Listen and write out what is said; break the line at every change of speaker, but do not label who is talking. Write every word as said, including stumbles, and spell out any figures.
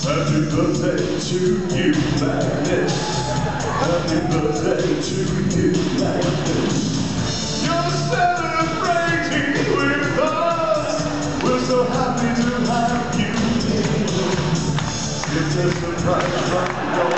Happy birthday to you, Magnet. Happy birthday to you, Magnet. You're celebrating with us. We're so happy to have you here. It's a surprise from your